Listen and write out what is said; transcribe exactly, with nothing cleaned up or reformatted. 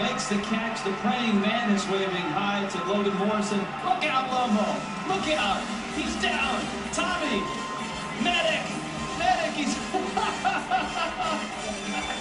Makes the catch. The praying Mantis waving hi to Logan Morrison. Look out, Lomo. Look out. He's down. Tommy. Medic. Medic. He's...